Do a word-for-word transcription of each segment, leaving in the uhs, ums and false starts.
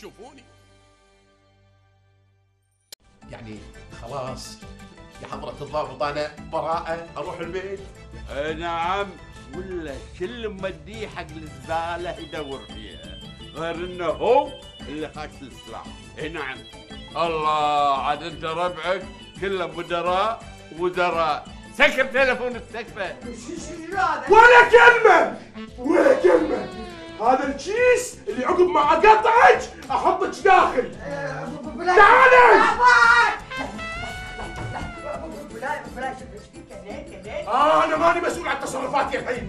تشوفوني. يعني خلاص يا حضرة الضابط أنا براءة أروح البيت؟ اي نعم، ولا كل مديه حق الزبالة يدور فيها، غير انه هو اللي خاش السلاح. اي نعم. الله، عاد انت ربعك كله مدراء وزراء. سكر تلفون السكفة. ولا كلمة ولا كلمة. هذا الكيس اللي عقب ما اقطعك احطك داخل. تعالي. آه انا ماني مسؤول عن تصرفاتي الحين.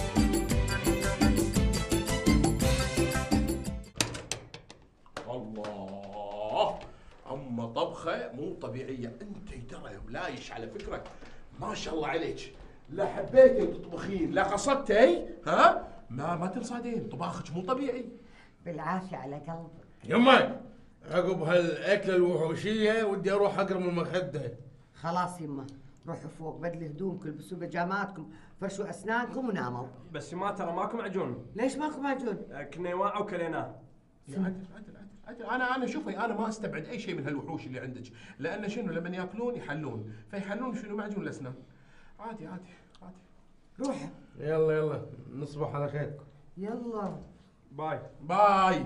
الله، أما طبخة مو طبيعية. أنت ترى يا ملايش على فكرة ما شاء الله عليك، لا حبيتي تطبخين لا قصدتي، ها؟ ما ما تنصادين، طباخك مو طبيعي. بالعافية على قلبك. يمه عقب هالاكله الوحوشيه ودي اروح اقرم المخده. خلاص يمه، روحوا فوق بدلوا هدومكم، البسوا بيجاماتكم، فرشوا اسنانكم وناموا. بس ما ترى ماكو معجون. ليش ماكو معجون؟ كنا واعوا وكليناه. يا عدل عدل عدل عدل، انا انا شوفي انا ما استبعد اي شيء من هالوحوش اللي عندك، لان شنو لما ياكلون يحلون، فيحلون شنو معجون الاسنان. عادي عادي عادي. روحوا. يلا يلا نصبح على خير. يلا باي باي.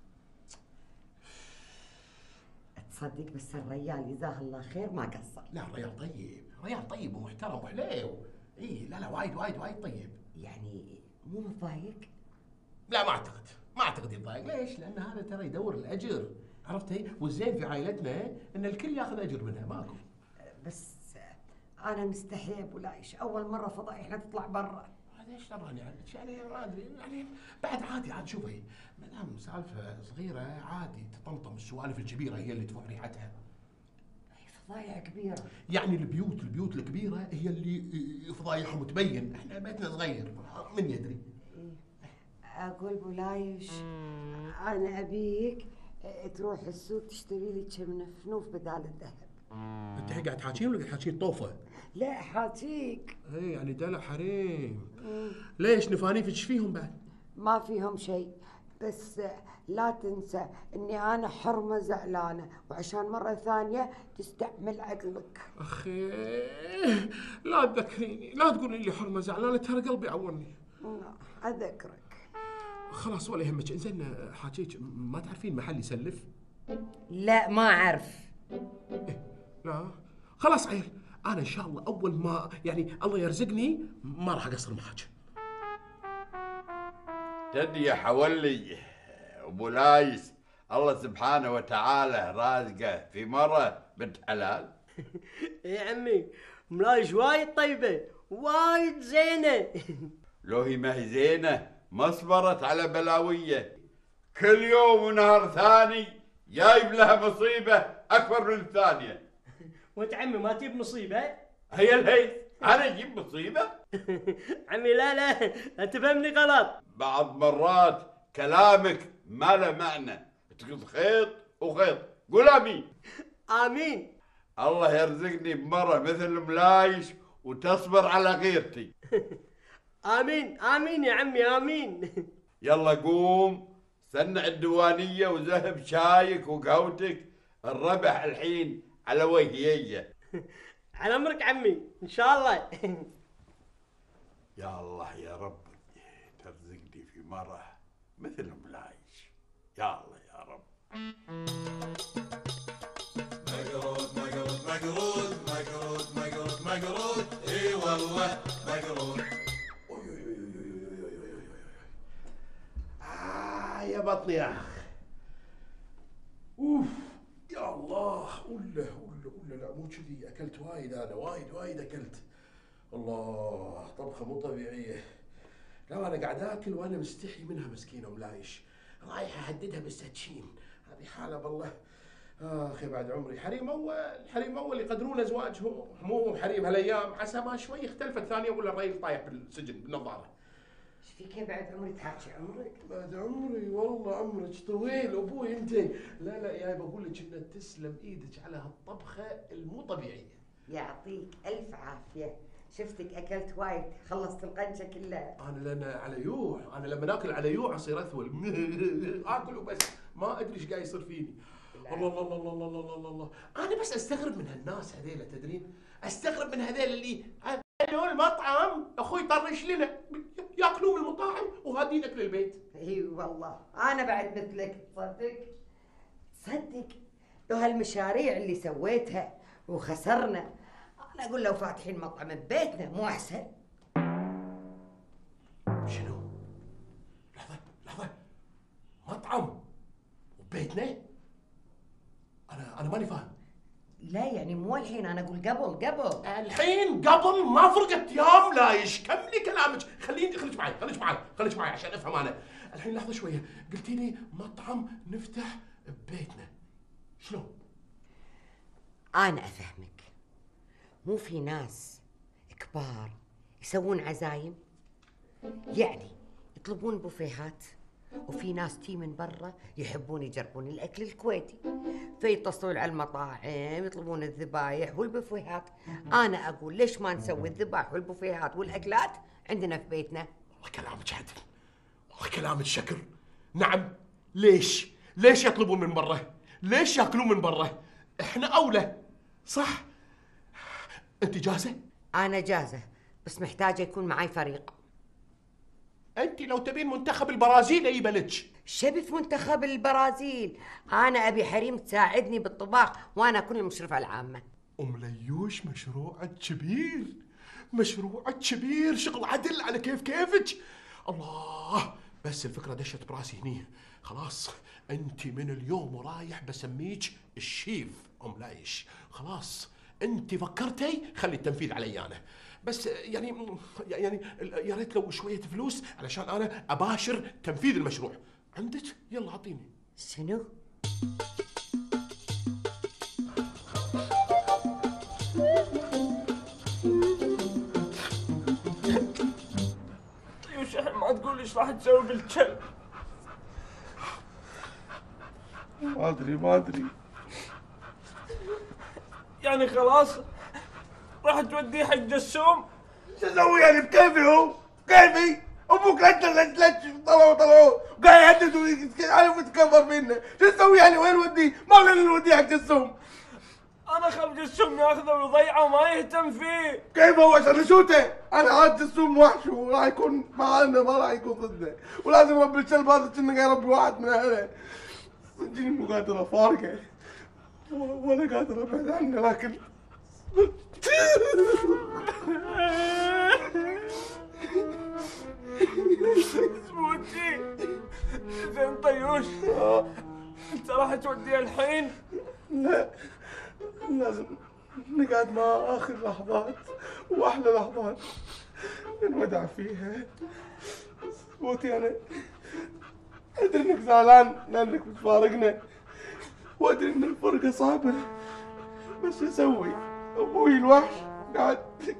تصدق بس الريال جزاه الله خير ما قصر. لا الريال طيب، ريال طيب ومحترم وحليو. اي لا لا وايد وايد وايد طيب. يعني مو متضايق؟ لا ما اعتقد، ما اعتقد يتضايق. ليش؟ لان هذا ترى يدور الاجر، عرفتي؟ والزين في عائلتنا ان الكل ياخذ اجر منها، ماكو. بس انا مستحيه ابو لايش، اول مره فضايحنا تطلع برا. هذا ايش دراني عنك؟ يعني ما ادري، يعني بعد عادي عاد. شوفي ما دام سالفه صغيره عادي تطمطم، السوالف الكبيره هي اللي تفوح ريحتها. فضايح كبيره. يعني البيوت البيوت الكبيره هي اللي فضايحهم تبين، احنا بيتنا صغير من يدري. اقول ابو لايش انا ابيك تروح السوق تشتري لي كم نفنوف بدال الذهب. انت قاعد تحاكيني ولا قاعد تحاكين طوفه؟ لا حاجيك. اي يعني دلع حريم. ليش نفانيف ايش فيهم بعد؟ ما فيهم شيء، بس لا تنسى اني انا حرمه زعلانه، وعشان مره ثانيه تستعمل عقلك. اخي لا تذكريني، لا تقولي لي حرمه زعلانه، ترى قلبي عورني. اذكرك. خلاص ولا يهمك. انزين حاجيك ما تعرفين محل يسلف؟ لا ما اعرف. إيه؟ لا خلاص عيل، انا ان شاء الله اول ما يعني الله يرزقني ما راح اقصر معك. تدي يا حولي ابو لايس، الله سبحانه وتعالى رازقه في مره بنت حلال. يا عمي ملايش وايد طيبه وايد زينه. لو هي ما هي زينه ما صبرت على بلاويه، كل يوم ونهار ثاني جايب لها مصيبه اكبر من الثانيه. وانت عمي ما تجيب مصيبه؟ هي الهيث انا اجيب مصيبه؟ عمي لا لا انت فهمني غلط. بعض مرات كلامك ما له معنى، تقول خيط وخيط. قول امين. امين. الله يرزقني بمره مثل ملايش وتصبر على غيرتي. امين امين يا عمي امين. يلا قوم سنع الديوانيه وذهب شايك وقهوتك، الربح الحين على وجهي. على امرك عمي ان شاء الله. يا الله يا رب ترزقني في مره مثل ملايش، يا الله يا رب. مقرود مقرود مقرود مقرود مقرود مقرود اي والله مقرود. آه يا بطني يا اخ. اوف يا الله. ولا ولا ولا لا مو كذي، اكلت وايد انا، وايد وايد اكلت. الله طبخه مو طبيعيه. لا انا قاعد اكل وانا مستحي منها مسكينه ملايش، رايح اهددها بالسكين. هذه حاله بالله. اخي بعد عمري حريم اول، حريم اول يقدرون ازواجهم، مو حريم هالايام. عسى ما شوي اختلفت ثانيه ولا الرجل طايح بالسجن بالنظاره. ايش فيك يا بعد عمري تحكي عمرك؟ بعد عمري والله عمرك طويل ابوي انت. لا لا يا بقول لك انه تسلم ايدك على هالطبخه المو طبيعيه. يعطيك الف عافيه. شفتك اكلت وايد، خلصت القنشه كلها. انا لان على يوع، انا لما ناكل على يوع اصير اثول. اكل وبس ما ادري ايش قاعد يصير فيني. الله الله الله الله الله الله الله الله. انا بس استغرب من هالناس هذيلا، تدرين؟ استغرب من هذيل اللي هذول المطعم اخوي طرش لنا ياكلون من المطاعم وهادين اكل البيت. اي والله انا بعد مثلك. تصدق تصدق لو هالمشاريع اللي سويتها وخسرنا، انا اقول لو فاتحين مطعم ببيتنا مو احسن؟ شنو؟ لحظة لحظة، مطعم وبيتنا؟ انا انا ماني فاهم. لا يعني مو الحين، انا اقول قبل قبل. الحين قبل ما فرقت يام لايش، كملي كلامك، خليني خليك معي خليك معي خليك معي عشان افهم انا. الحين لحظة شوية، قلتي لي مطعم نفتح ببيتنا، شلون؟ انا افهمك. مو في ناس كبار يسوون عزايم، يعني يطلبون بوفيهات، وفي ناس تي من برا يحبون يجربون الاكل الكويتي، فيتصلون على المطاعم يطلبون الذبايح والبوفيهات. انا اقول ليش ما نسوي الذبائح والبوفيهات والاكلات عندنا في بيتنا؟ والله كلامك عدل، والله كلامك شكر. نعم، ليش؟ ليش يطلبون من برا؟ ليش ياكلون من برا؟ احنا اولى، صح؟ انت جاهزة؟ انا جاهزة، بس محتاجة يكون معي فريق. انت لو تبين منتخب البرازيل يبلج. شبي في منتخب البرازيل؟ انا ابي حريم تساعدني بالطباخ، وانا اكون المشرفة العامة. ام ليوش مشروعك كبير، مشروعك كبير، شغل عدل على كيف كيفك. الله، بس الفكرة دشت براسي هني. خلاص انت من اليوم ورايح بسميك الشيف ام لايش. خلاص انت فكرتي، خلي التنفيذ علي انا. بس يعني يعني يا ريت لو شويه فلوس علشان انا اباشر تنفيذ المشروع. عندك؟ يلا اعطيني. شنو؟ طيوش الحين ما تقول ايش راح تسوي بالكلب؟ ما ادري ما ادري. يعني خلاص راح توديه حق جسوم؟ شو اسوي يعني بكيفي هو؟ كيفي؟ ابوك انت اللي طلعوا طلعوا قاعد يهدد ويعرف يتكبر فينا، شو اسوي يعني؟ وين نوديه؟ ما لنا نوديه حق جسوم. انا خل جسوم ياخذه ويضيعه وما يهتم فيه. كيف هو عشان نشوته؟ انا عاد جسوم وحش وراح يكون معانا، ما راح يكون ضدنا، ولازم رب الكلب هذا كنا قاعد يربي واحد من اهله. صدقني مو قادر افارقه ولا قادر ابعد عنه، لكن سموتي زين طيوش، انت راح توديه الحين؟ لا، لازم نقعد مع اخر لحظات واحلى لحظات نودع فيها. سموتي انا ادري انك زعلان لانك بتفارقنا، وادري ان الفرقه صعبه، بس شو اسوي؟ ابوي الوحش قاعد.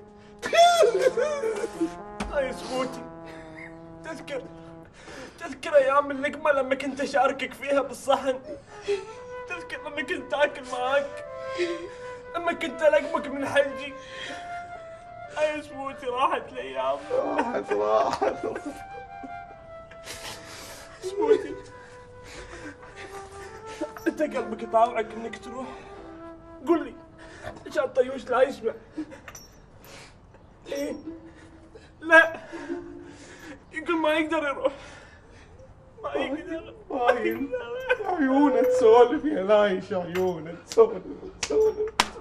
اي سموتي، تذكر تذكر ايام اللقمه لما كنت اشاركك فيها بالصحن؟ تذكر لما كنت تاكل معاك، لما كنت القمك من حلجي؟ اي سموتي راحت الايام، راحت راحت. سموتي انت قلبك يطاوعك انك تروح؟ قل لي عشان طيوش لا يسمع. ايه؟ لا، يقول ما يقدر يروح، ما يقدر. باين عيونه تسولف يا لايش، عيونه تسولف تسولف.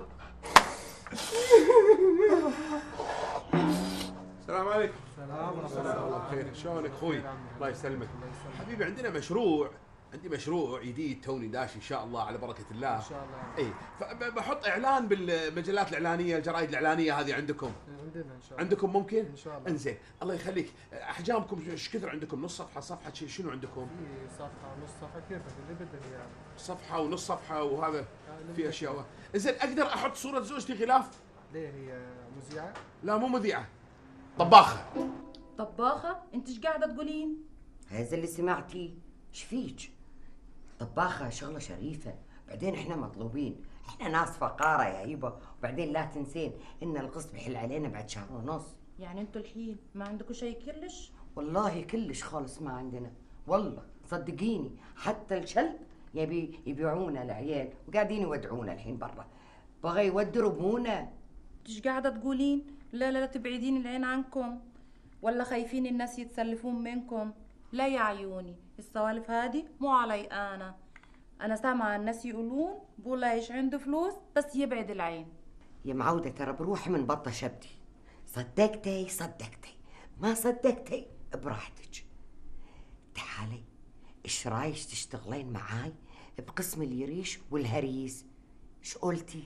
السلام عليكم. السلام ورحمة الله بخير، شلونك اخوي؟ الله يسلمك. حبيبي عندنا مشروع، عندي مشروع جديد توني داش ان شاء الله على بركة الله. ان شاء الله. اي، فبحط اعلان بالمجلات الاعلانية، الجرايد الاعلانية هذه عندكم. عندنا ان شاء الله. عندكم ممكن؟ ان شاء الله. انزين، الله يخليك، احجامكم ايش كثر عندكم؟ نص صفحة، صفحة شنو عندكم؟ في صفحة ونص صفحة، كيفك اللي بدك يعني. صفحة ونص صفحة وهذا في اشياء. انزين، اقدر احط صورة زوجتي غلاف؟ ليه هي مذيعة؟ لا مو مذيعة، طباخة. طباخة؟ انت ايش قاعدة تقولين؟ هذا اللي سمعتي؟ ايش فيك؟ طباخة شغلة شريفة، بعدين احنا مطلوبين، احنا ناس فقارة يا يبا، وبعدين لا تنسين ان القسط بيحل علينا بعد شهر ونص. يعني انتوا الحين ما عندكم شيء كلش؟ والله كلش خالص ما عندنا، والله صدقيني حتى الشلب يبي يبيعونا العيال وقاعدين يودعونا الحين برا، بغى يودوا ربونا. ايش قاعدة تقولين؟ لا لا لا تبعدين العين عنكم، ولا خايفين الناس يتسلفون منكم؟ لا يا عيوني، السوالف هذه مو علي انا، انا سامعة الناس يقولون بولا ايش عنده فلوس بس يبعد العين. يا معودة ترى بروحي من بطة شبتي، صدقتي صدقتي، ما صدقتي براحتك. تعالي ايش رايك تشتغلين معاي بقسم اليريش والهريس؟ ايش قلتي؟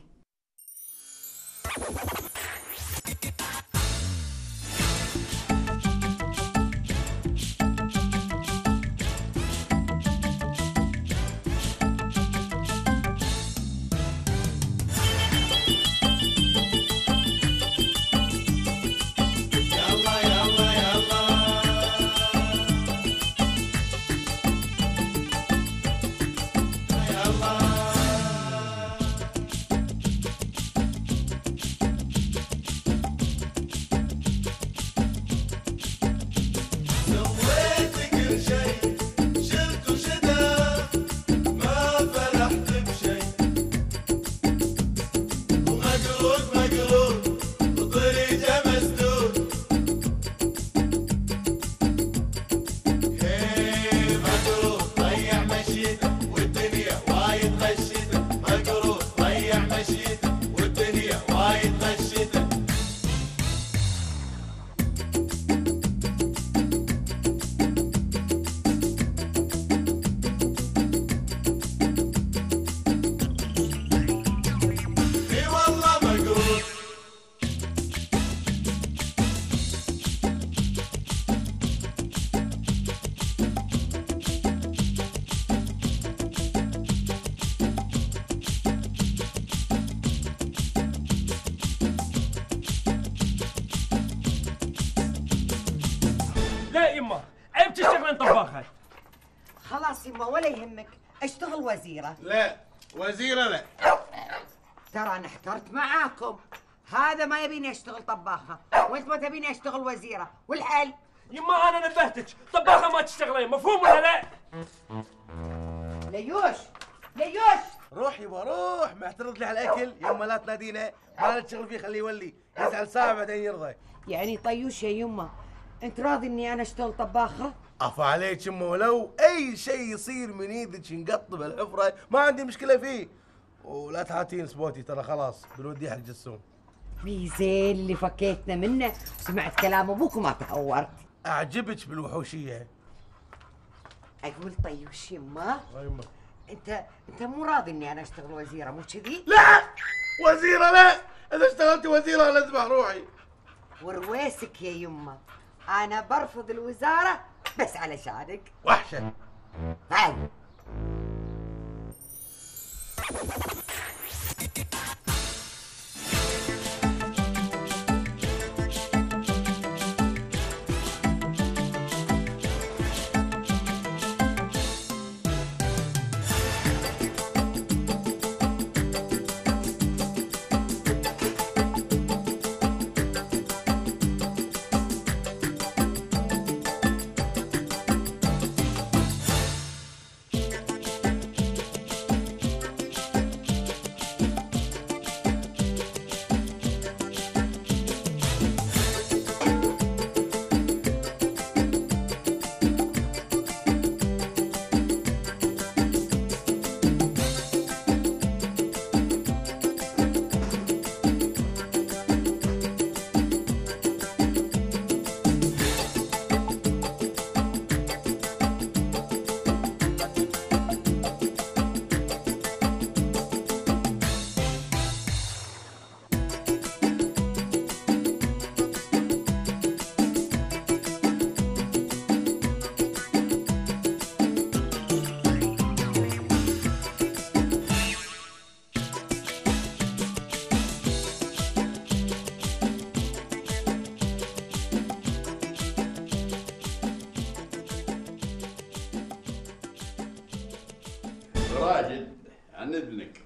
خلاص يما ولا يهمك، اشتغل وزيرة. لا وزيرة لا. ترى انا احترت معاكم، هذا ما يبيني اشتغل طباخة، وانت ما تبيني اشتغل وزيرة، والحل؟ يما انا نبهتك، طباخة ما تشتغلين، مفهوم ولا لا؟ ليوش ليوش روح يبا روح، معترض لي على الاكل، يما لا تنادينا، ما تشتغل فيه خليه يولي، يزعل ساعة بعدين يرضى. يعني طيوش يا يما، انت راضي اني انا اشتغل طباخة؟ عفا عليك يما، ولو اي شيء يصير من ايدك نقطب الحفره ما عندي مشكله فيه، ولا تحاتين سبوتي ترى خلاص بالودي حق جسوم. في زين اللي فكيتنا منه، سمعت كلام ابوك وما تهورت. اعجبك بالوحوشيه. اقول طيوش يما، يما انت انت مو راضي اني انا اشتغل وزيره مو كذي؟ لا وزيره لا، اذا اشتغلتي وزيره لازم روحي. ورويسك يا يما، انا برفض الوزاره بس علشانك. وحشه. تعال. عن اذنك.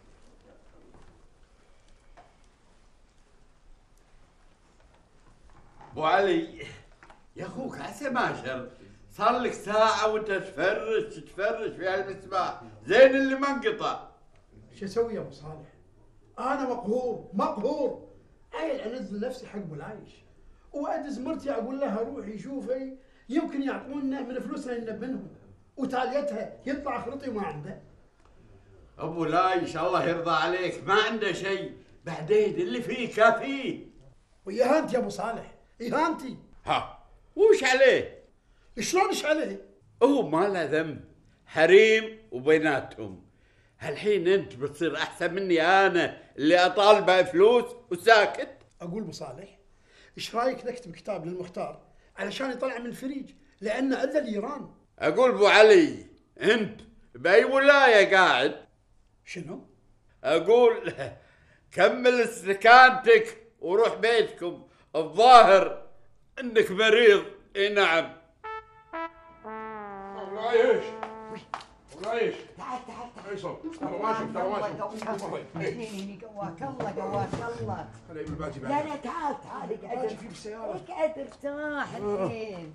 ابو علي يا اخوك عسى ما شر، صار لك ساعة وانت تفرش تفرش في هالمسبح، زين اللي ما انقطع. شو اسوي يا ابو صالح؟ انا مقهور مقهور، عيل انزل نفسي حق ابو العايش، وادز مرتي اقول لها روحي شوفي يمكن يعطونا من فلوسنا اللي منهم، وتاليتها يطلع اخرتي ما عنده. ابو لايش الله يرضى عليك ما عنده شيء، بعدين اللي فيه كافيه. ويهانتي يا ابو صالح اهانتي. ها وش عليه؟ شلون ايش عليه؟ هو ما له ذنب، حريم وبيناتهم. هالحين انت بتصير احسن مني انا اللي اطالبه فلوس وساكت؟ اقول ابو صالح ايش رايك نكتب كتاب للمختار علشان يطلع من الفريج لانه اذى الايران. اقول ابو علي انت باي ولايه قاعد؟ شنو؟ اقول كمل سكانتك وروح بيتكم، الظاهر انك مريض. اي نعم. رايش رايش تعال تعال تعال. ايصل ترى ما شفت ترى ما شفت. هني قواك الله قواك الله. خلي بالباجي بعد. لا لا تعال تعال اقعد في بالسيارة. اقعد ارتاح الحين.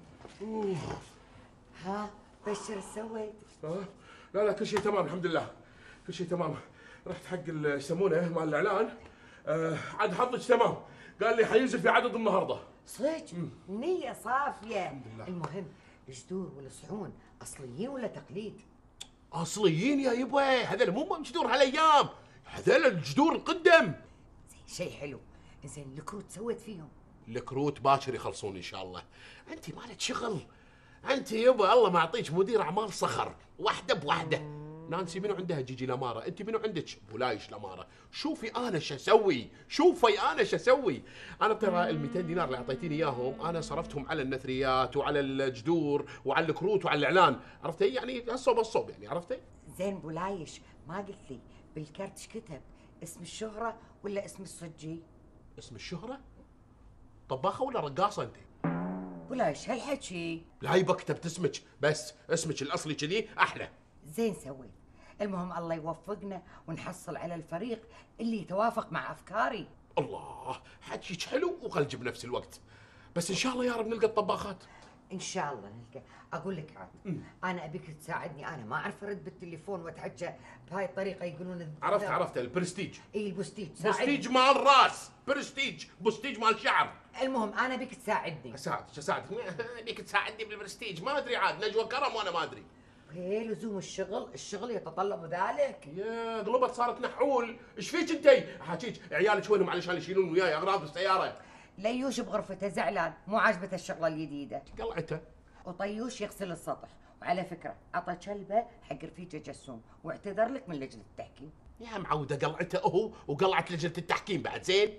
ها بشر ايش سويت؟ آه. لا لا كل شيء تمام الحمد لله، كل شيء تمام. رحت حق ال- يسمونه مال الاعلان، آه عاد حظك تمام، قال لي حينزل في عدد النهارده. صدق؟ نية صافية. المهم الجذور والصحون اصليين ولا تقليد؟ اصليين يا يبا، هذول مو جذور هالايام، هذول الجذور القدم. زين شيء حلو. زين الكروت سويت فيهم؟ الكروت باكر يخلصون ان شاء الله. انت مالك شغل، انت يبا الله ما اعطيك مدير اعمال صخر، واحده بواحده. نانسي منو عندها جيجي لاماره، انت منو عندك بولايش لاماره. شوفي انا شو اسوي، شوفي انا شو اسوي. انا ترى ال مئتين دينار اللي اعطيتيني اياهم انا صرفتهم على النثريات وعلى الجذور وعلى الكروت وعلى الاعلان، عرفتي؟ يعني الصوب الصوب يعني، عرفتي؟ زين بولايش ما قلت لي بالكرت ايش كتب؟ اسم الشهرة ولا اسم الصجي؟ اسم الشهرة؟ طباخة ولا رقاصة انت؟ بولايش هالحكي. لا يبا كتبت اسمك، بس اسمك الاصلي كذي احلى. زين سويت. المهم الله يوفقنا ونحصل على الفريق اللي يتوافق مع افكاري. الله حكيك حلو وقلج بنفس الوقت، بس ان شاء الله يا رب نلقى الطباخات. ان شاء الله نلقى. اقول لك عاد انا ابيك تساعدني، انا ما اعرف ارد بالتليفون واتحكى بهاي الطريقه يقولون. عرفت عرفت البرستيج. اي البوستيج. برستيج مال راس، برستيج بوستيج مال شعر. المهم انا ابيك تساعدني. اساعدك اساعدك ابيك تساعدني بالبرستيج، ما ادري عاد نجوى كرم وانا ما ادري. هي لزوم الشغل، الشغل يتطلب ذلك. يا قلبت صارت نحول، ايش فيك انتي؟ حاجيك عيالك وينهم علشان يشيلون وياي اغراض بالسياره؟ ليوش بغرفته زعلان، مو عاجبته الشغله الجديده. قلعته. وطيوش يغسل السطح، وعلى فكره عطى كلبه حق رفيجه جسوم واعتذر لك من لجنه التحكيم. يا معوده قلعته هو وقلعت لجنه التحكيم بعد. زين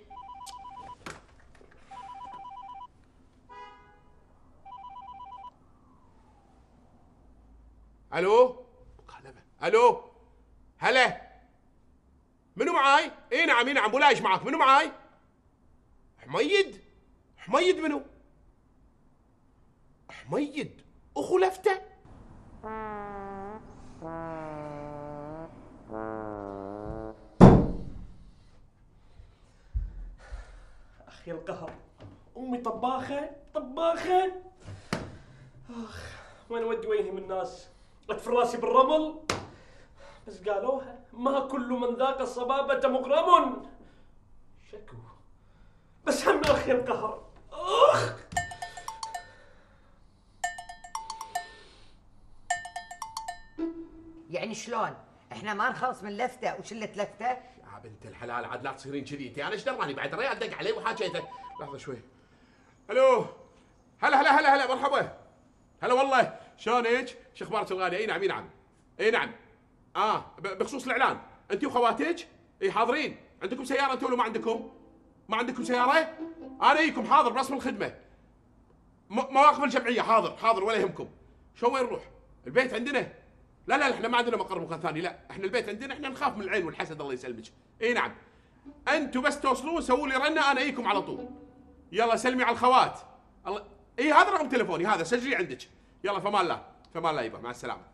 الو مكالمه. الو هلا منو معاي؟ اي نعم اي نعم بولايش معاك. منو معاي؟ حميد. حميد منو؟ حميد اخو لفته. اخي القهر، امي طباخه طباخه. اخ وين اودي وجهي من الناس؟ اطفي راسي بالرمل. بس قالوها ما كل من ذاق الصبابة مغرم. شكو بس هم اخي القهر. اخ يعني شلون؟ احنا ما نخلص من لفته وشله لفته؟ يا بنت الحلال عاد لا تصيرين كذي انت، انا ايش دراني بعد الريال دق علي وحاجيته. لحظه شوي. الو هلا هلا هلا هلا مرحبا. هلا والله شلونك؟ شو اخبارك الغاليه؟ اي نعم اي نعم اي نعم. اه بخصوص الاعلان انت وخواتك اي حاضرين. عندكم سياره انتم ولا ما عندكم؟ ما عندكم سياره؟ انا اجيكم حاضر برسم الخدمه. مواقف الجمعيه حاضر حاضر ولا يهمكم. شو وين نروح؟ البيت عندنا. لا لا احنا ما عندنا مقر مكان ثاني، لا احنا البيت عندنا، احنا نخاف من العين والحسد الله يسلمك. اي نعم انتم بس توصلون سووا لي رنه انا اجيكم على طول. يلا سلمي على الخوات. الله اي هذا رقم تليفوني هذا، سجلي عندك. يلا فمان الله فمان الله يبا مع السلامه.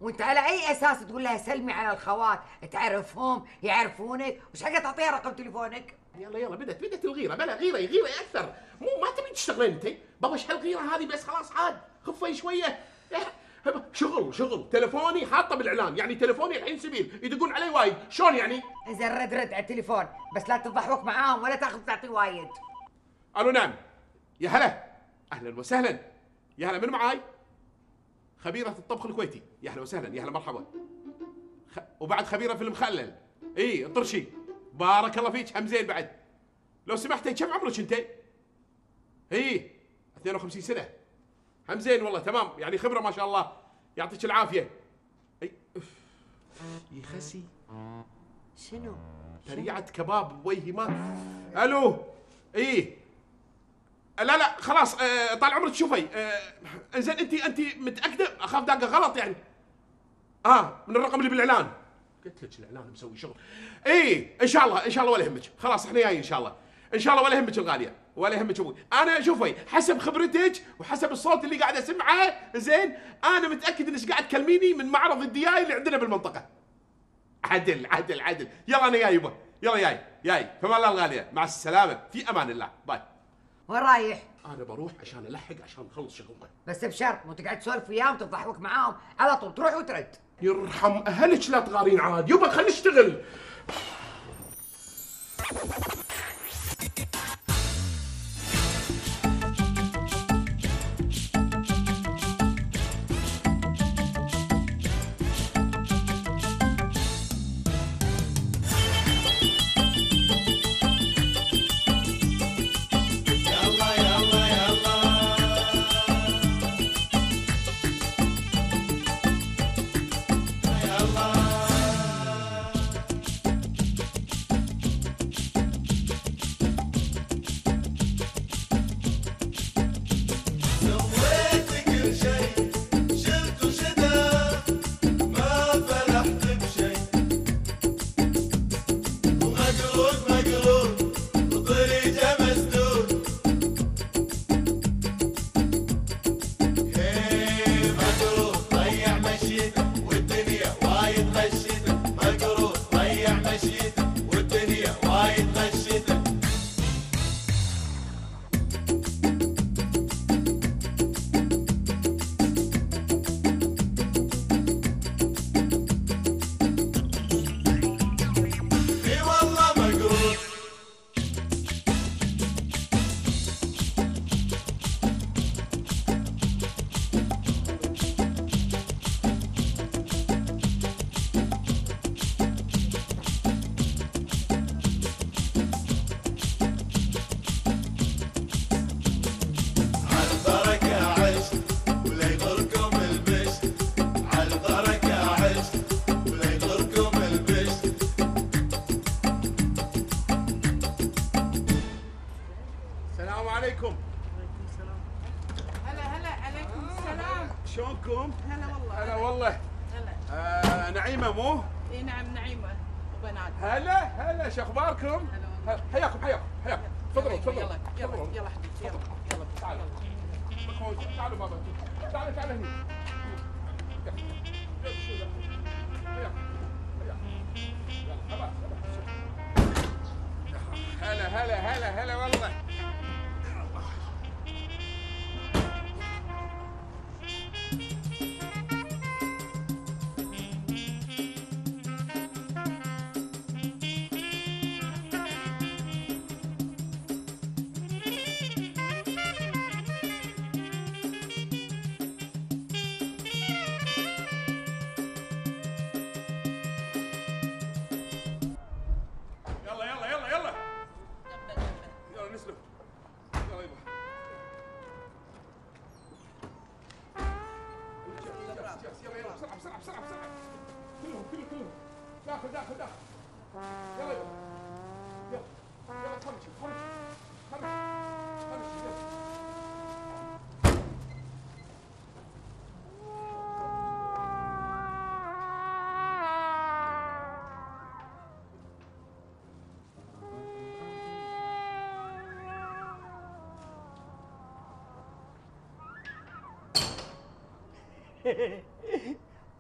وانت على اي اساس تقول لها سلمي على الخوات؟ تعرفهم يعرفونك، وش حق تعطيها رقم تليفونك؟ يلا يلا بدت بدت الغيره، بلا غيره غيره اكثر، مو ما تبي تشتغلين انت، بابا هالغيره هذه بس خلاص عاد خفي شويه. شغل شغل، تلفوني حاطه بالاعلان، يعني تلفوني الحين سبيل، يدقون علي وايد، شلون يعني؟ اذا رد رد على التليفون، بس لا تضحوك معاهم ولا تاخذ تعطي وايد. الو نعم، يا هلا، اهلا وسهلا، يا هلا من معاي؟ خبيرة الطبخ الكويتي، يا هلا وسهلا، يا هلا مرحبا. خ... وبعد خبيرة في المخلل، اي الطرشي، بارك الله فيك، هم زين بعد. لو سمحتي كم عمرك انت؟ اي اثنين وخمسين سنة، هم زين والله تمام، يعني خبرة ما شاء الله، يعطيك العافية. اي اف يخسي. شنو؟ تريعة كباب بوجهي ما. الو اي لا لا خلاص، آه طال عمرك شوفي، آه انزين انت انت متاكده؟ اخاف داقه غلط يعني. اه من الرقم اللي بالاعلان. قلت لك الاعلان مسوي شغل. اي ان شاء الله ان شاء الله ولا يهمك، خلاص احنا جايين ان شاء الله، ان شاء الله ولا يهمك الغاليه، ولا يهمك ابوي. انا شوفي حسب خبرتك وحسب الصوت اللي قاعد اسمعه زين، انا متاكد انك قاعد تكلميني من معرض الدياي اللي عندنا بالمنطقه. عدل عدل عدل، يلا انا جاي يبا، يلا جاي جاي، فما الله الغاليه، مع السلامه، في امان الله، باي. وين رايح؟ انا بروح عشان الحق عشان نخلص شغلنا. بس بشرط مو تقعد تسولف وياهم وتضحك معاهم، على طول تروح وترد. يرحم اهلك لا تغارين عاد، يبا خلينا نشتغل. شلونكم؟ هلا والله. هلا والله. هلا. آه نعيمة مو؟ اي نعم نعيمة وبنات. هلا هلا شو اخباركم؟ هلا حياكم حياكم حياكم. تفضلوا تفضلوا. يلا يلا يلا حبيبتي يلا يلا تعالوا. تعالوا بابا. تعالوا تعالوا هنا. هلا هلا هلا هلا والله. داخل داخل داخل يلا يلا يلا يلا خرج خرج خرج خرج يلا.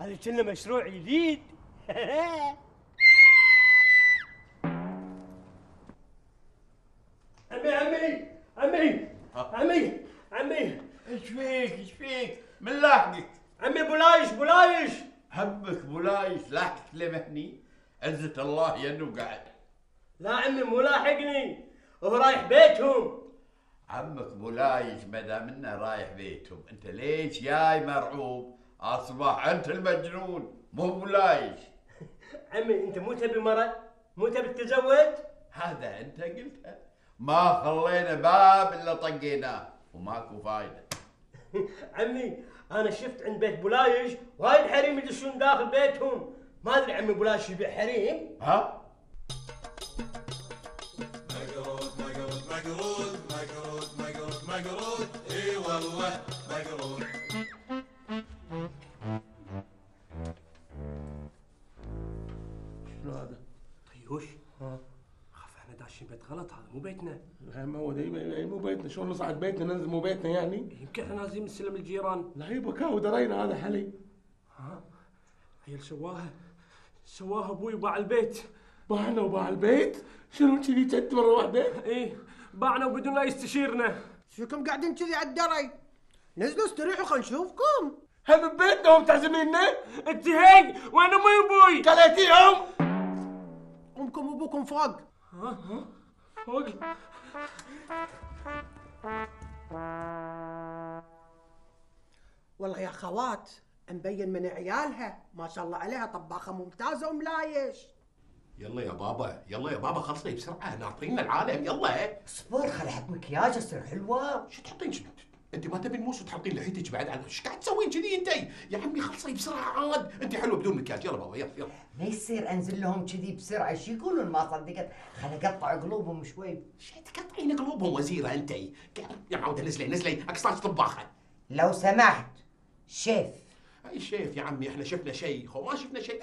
هذا كنا مشروع جديد. عمي عمي عمي عمي عمي ايش فيك ايش فيك؟ من لاحقك؟ عمي بولايش بولايش. همك بولايش لاحقك لمهني؟ عزة الله ينو قاعد. لا عمي مو لاحقني، هو رايح بيتهم. عمك بولايش ما دام انه رايح بيتهم، انت ليش جاي مرعوب؟ اصبح انت المجنون مو بولايش. عمي انت مو تبي مرة؟ مو تبي تتزوج؟ هذا انت قلتها، ما خلينا باب الا طقيناه وماكو فايده. عمي انا شفت عند بيت بولايش وايد حريم يدشون داخل بيتهم، ما ادري عمي بولايش يبيع حريم؟ ها؟ مقرود مقرود مقرود مقرود مقرود مقرود اي والله مقرود. شنو هذا؟ طيوش ها خاف احنا داشين بيت غلط، هذا مو بيتنا. لا ما هو دي مو بيتنا، شلون نصعد بيتنا ننزل مو بيتنا يعني؟ يمكن احنا نازلين من سلم الجيران. لا يبا كاو درينا هذا حلي. ها عيل سواها سواها ابوي وباع البيت. باعنا وباع البيت؟ شنو كذي جد مره واحده؟ ايه باعنا وبدون لا يستشيرنا. شوكم قاعدين كذي على الدري؟ نزلوا استريحوا خلينا نشوفكم. هم ببيتنا وبتعزمينا؟ انت هي وين امي وابوي؟ كليتيهم؟ امكم وابوكم فوق. ها ها فوق. والله يا خوات مبين من عيالها ما شاء الله عليها طباخه ممتازه وملايش. يلا يا بابا يلا يا بابا خلصي بسرعه ناطرين العالم يلا. اصبر خل احط مكياج تصير حلوه. شو تحطين شنو؟ انت ما تبين موس وتحطين لحيتك بعد على ايش قاعد تسوين كذي انت؟ يا عمي خلصي بسرعه عاد، انت حلوه بدون مكياج. يلا بابا يلا يلا. ما يصير انزل لهم كذي بسرعه، شو يقولون ما صدقت؟ خل اقطع قلوبهم شوي. شو تقطعين قلوبهم وزيره انت؟ يا معوده نزلي نزلي اقصاك طباخه. لو سمحت شيف. اي شيف يا عمي، احنا شفنا شيء وما شفنا شيء.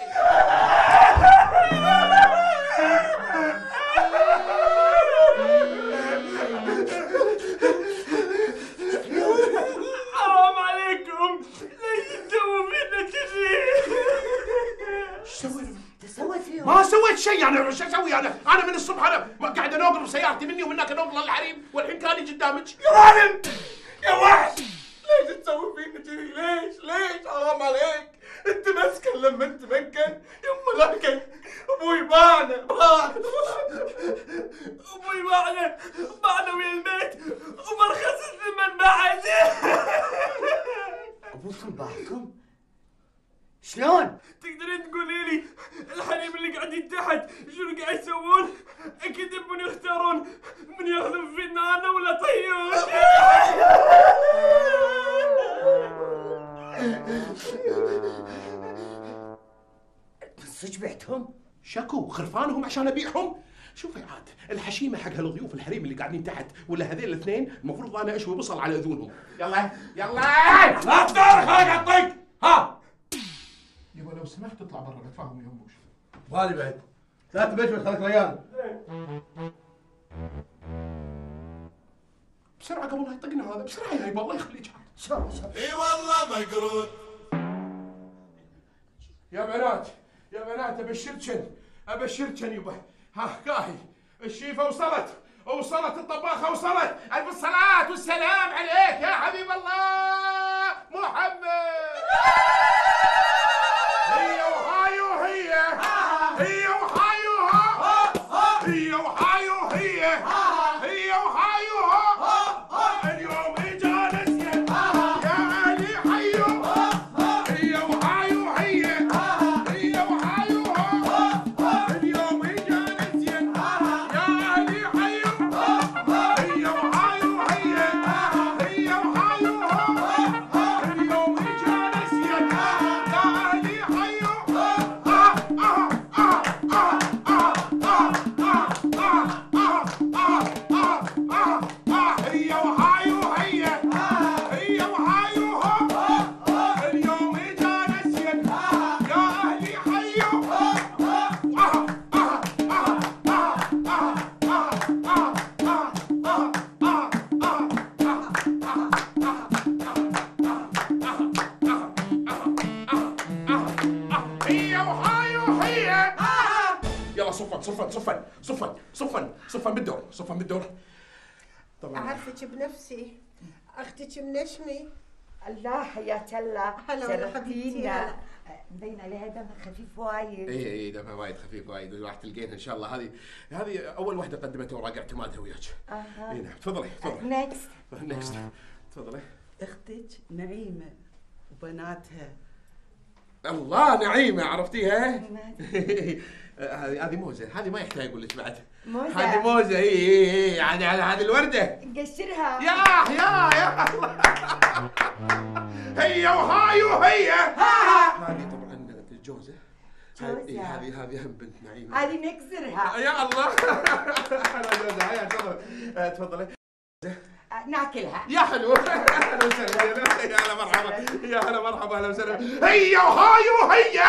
حرام عليكم ليش تسووا فينا كذي؟ ايش سويت؟ سويت فيهم؟ ما سويت شيء انا، شو اسوي انا؟ انا من الصبح انا قاعد انوقل بسيارتي مني ومنك انوقل الحريم والحين كاني قدامك. يا ظالم يا وحش، ليش تسوي فينا كذي؟ ليش ليش؟ حرام عليك، انت مسكن لما انت مكن يما لكن ابوي باعنا باعنا ابوي باعنا باعنا ويا البيت وبرخص الثمن بعد. ابوكم باعكم؟ شلون؟ تقدرين تقولي لي الحريم اللي قاعدين تحت شنو قاعد يسوون؟ اكيد يبون يختارون من ياخذون فينا انا ولا طيوش. صدق بعتهم؟ شكو خرفانهم عشان ابيعهم؟ شوفي عاد الحشيمه حق هالضيوف الحريم اللي قاعدين تحت ولا هذيل الاثنين المفروض انا اشوي بصل على اذونهم. يلا يلا لا تدار خلق الطق. ها يبا لو سمحت اطلع برا بتفاهم يا اموش. غالي بعد لا تبشبش خليك ريال. بسرعه قبل لا يطقنا هذا بسرعه يا يبا الله يخليك. شوف شوف اي والله مقرود. يا بنات يا بنات ابشركن ابشركن يبا. ها كاهي الشيفه وصلت وصلت الطباخه وصلت. الف الصلاه والسلام عليك يا حبيب الله محمد. هي وهاي وهي هي وهاي وها هي وهاي وهي هي وهاي وها اليوم اجا نسيان يا علي حيو هي وهاي وهي هي وهاي وها اليوم اجا نسيان يا علي حيو هي وهاي وهي هي وهاي وها اليوم اجا نسيان يا علي حيو. يلا صفن صفن صفن صفن صفن صفن بالدور صفن بالدور. طبعا اعرفك بنفسي، اختك منشمي. الله حياك الله. هلا والله حبيبتي. شرفتينا. مبين عليها دمها خفيف وايد. اي اي دمها وايد خفيف وايد، راح تلقينها ان شاء الله. هذه هذه اول واحده قدمت اوراق اعتمادها وياك. اها. اي نعم تفضلي تفضلي. نكست. نكست تفضلي. اختك نعيمه وبناتها. الله نعيمه عرفتيها؟ هذه هذه موزه، هذه ما يحتاج اقول لك بعد. موزة. هذه موزه. اي اي اي يعني هذه الورده. نقشرها. يا يا يا هي وهاي وهي. هذه طبعا جوزه. جوزة. هذه هذه هم بنت نعيمه. هذه نكسرها. يا الله. انا جوزها. هيا تفضلي تفضلي. ناكلها. يا حلو. اهلا وسهلا. يا هلا مرحبا. يا هلا مرحبا. اهلا وسهلا. هي وهاي وهي.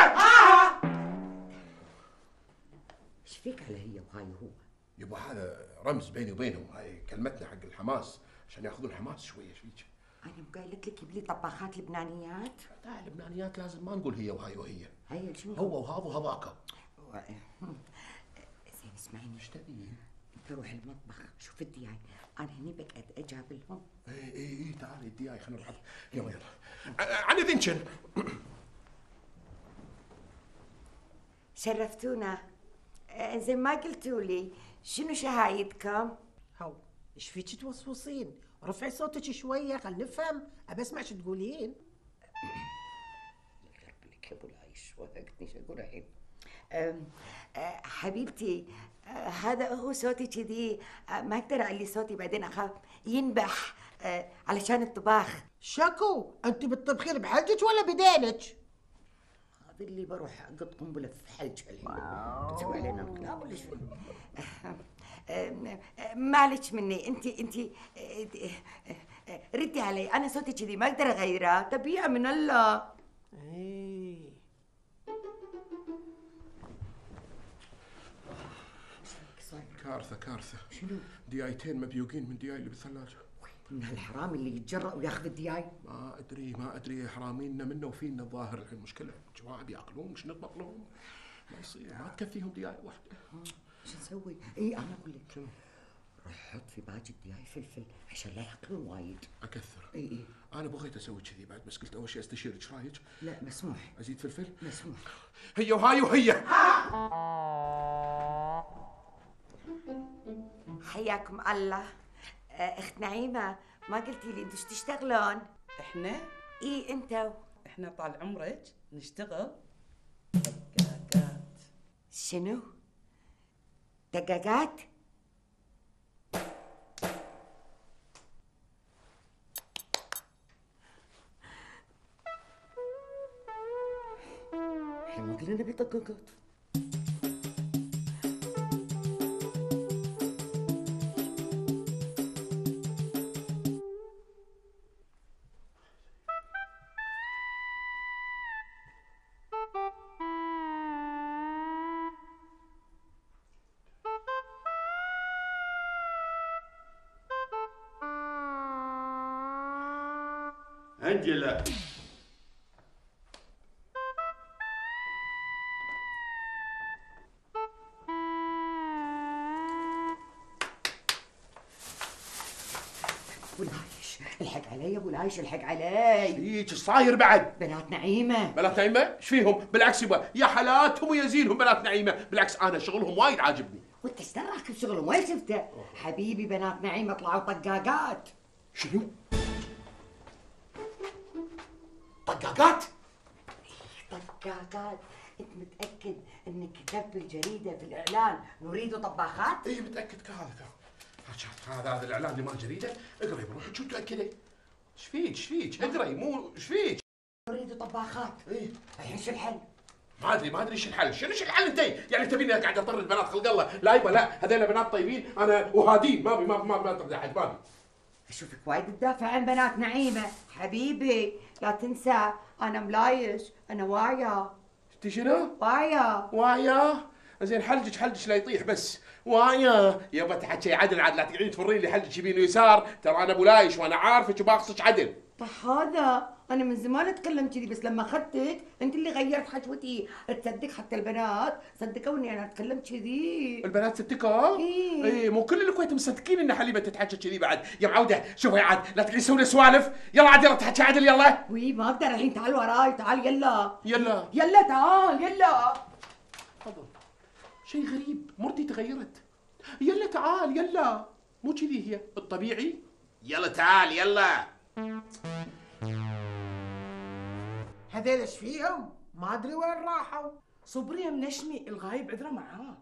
ايش فيك على هي وهاي وهو؟ يبا هذا رمز بيني وبينهم، هاي كلمتنا حق الحماس عشان ياخذون حماس شويه. ايش فيك؟ انا قايلت لك يبلي طباخات لبنانيات. لا اللبنانيات لازم ما نقول هي وهاي وهي. هي شنو؟ هو وهذا وهذاك. زين اسمعيني. ايش تبي؟ انت روح المطبخ شوف الدياي، انا هني بقعد اجابلهم. اي اي اي تعالي الدياي خلينا نلعب. يلا يلا. عن اذنكن. شرفتونا. زين ما قلتوا لي شنو شهايدكم؟ هو ايش فيك توسوسين؟ رفعي صوتك شويه خل نفهم، ابى اسمع شو تقولين. لك يا ابو العيش وهقتني شو اقول الحين. حبيبتي أه هذا هو صوتي كذي. أه ما اقدر اعلي صوتي بعدين اخاف ينبح أه علشان الطباخ. شكو انت بتطبخين بحلجك ولا بدينك؟ هذا اللي بروح اقط قنبله في حلجها الحين تسوي علينا انقلاب ولا شو؟ معلش مني. انت انت ردي علي، انا صوتي كذي ما اقدر اغيره، طبيعه من الله. ايه كارثه كارثه. شنو؟ ديايتين مبيوقين من دياي اللي بالثلاجه. من هالحرام اللي يتجرأ وياخذ الدياي. ما ادري ما ادري حرامينا منا وفينا الظاهر. الحين مشكله جماعه بياكلون مش نطبخ لهم. ما يصير ما تكفيهم دياي واحده. شو نسوي؟ اي انا اقول لك شنو؟ روح حط في باقي الدياي فلفل عشان لا ياكلون وايد. اكثر. اي اي انا بغيت اسوي كذي بعد بس قلت اول شيء استشيرك ايش رايك؟ لا مسموح. ازيد فلفل؟ مسموح. هي وهاي وهي. حياكم الله. اخت نعيمه ما قلتي لي انتوا ايش تشتغلون؟ احنا؟ اي انتوا. احنا طال عمرك نشتغل دقاقات. شنو؟ دقاقات؟ الحين ما قلنا نبي دقاقات. أنجلة ابو العايش الحق علي يا ابو العايش الحق علي. ايش صاير بعد؟ بنات نعيمه. بنات نعيمه ايش فيهم؟ بالعكس يبا يا حالاتهم ويا زينهم بنات نعيمه، بالعكس انا شغلهم وايد عاجبني. وانت ايش دراك بشغلهم؟ وين شفته؟ حبيبي بنات نعيمه طلعوا طقاقات. شنو؟ طقاقات؟ طقاقات. انت متاكد انك كتبت بالجريده في الاعلان نريد طباخات؟ اي متاكد كهذا هذا هذا الاعلان اللي مال الجريده. اقري بروح شو متاكده؟ ايش فيك ايش فيك؟ اقري مو ايش فيك؟ نريد طباخات. اي الحين شو الحل؟ ما ادري ما ادري ايش الحل. شنو ايش الحل انت؟ يعني تبيني قاعد اطرد بنات خلق الله؟ لا يبا لا هذول بنات طيبين انا وهادين ما بي ما ما ما اطرد احد ما بي. اشوفك وايد تدافع عن بنات نعيمه. حبيبي لا تنسى انا ملايش انا واعيه. انت شنو؟ واعيه. واعيه؟ زين حلجك حلجك لا يطيح بس. واعيه يابا تحكي عدل عاد لا تقعدين تفرين لي حلجك يمين ويسار. ترى انا ابو لايش وانا عارفك وباقصك عدل. طح هذا انا من زمان اتكلم كذي، بس لما اخذتك انت اللي غيرت حجوتي. تصدق حتى البنات صدقوني انا اتكلم كذي. البنات صدقوا؟ ايه ايه مو كل الكويت مصدقين ان حليمه تتحكى كذي بعد. يا معوده شوفي عاد لا تقعدي تسوي سوالف. يلا عاد يلا تحكي عدل يلا. وي ما اقدر الحين. تعال وراي تعال يلا يلا يلا تعال يلا. تفضل. شيء غريب مرتي تغيرت. يلا تعال يلا. مو كذي هي الطبيعي. يلا تعال يلا. هذيل ايش فيهم؟ ما ادري وين راحوا. صبري منشمي الغايب عذره معاه.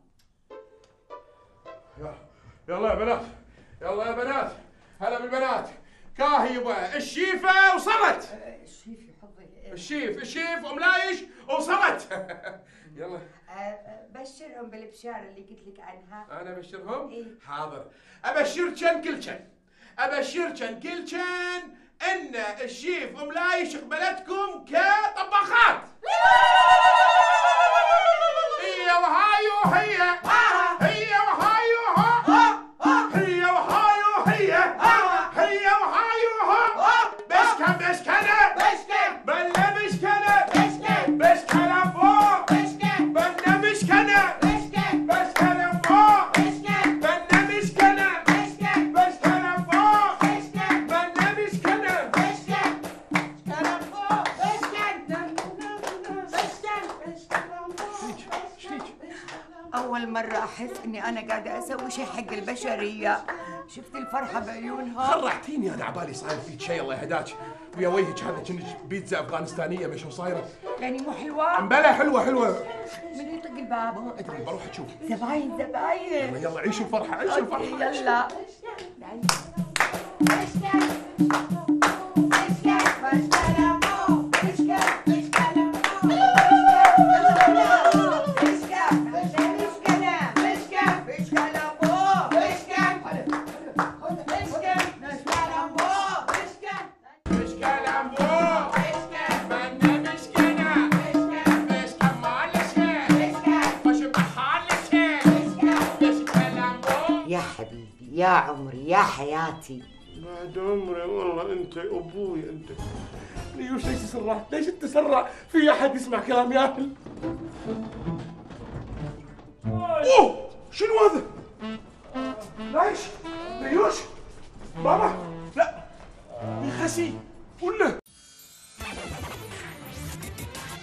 يلا يا بنات يلا يا بنات. هلا بالبنات. كاهي يبا الشيفه وصلت. الشيف يا حظي. الشيف الشيف وملايش وصلت. يلا بشرهم بالبشاره اللي قلت لك عنها. انا ابشرهم؟ إيه؟ حاضر. ابشركن كلكن ابشركن كلكن ان الشيف وملايش قبلتكم كطباخات. هي وهايو هي هي وهايو ها هي وهايو هي هي وهايو ها. بشكن بشكنه بشكن بلا بشكنه بشكن بشكنه فوق بشكن بلا بشكنه بشكن بشكنه فوق بشكن بلا بشكنه بشكن بشكنه فوق بشكن بلا بشكنه بشكن بشكنه فوق بشكن أول مرة أحس إني أنا قاعدة أسوي شيء حق البشرية. شفت الفرحة بعيونها؟ خرعتيني انا عبالي صاير فيك شيء الله يهداك. ويا وجهك هذا كأنك بيتزا افغانستانيه مش هو صايره. يعني مو حلوة؟ مبلا حلوه حلوه. من يطق الباب؟ ما ادري بروح اشوف. زباين زباين. يلا يلا عيشوا الفرحه عيشوا الفرحه. يلا يا حبيبي يا عمري يا حياتي. بعد عمري والله انت ابوي انت. ليش ليش تسرع؟ ليش تسرع؟ في احد يسمع كلام يا اهل؟ اوه شنو هذا؟ ليش؟ ليش؟ بابا لا يا خسي ولا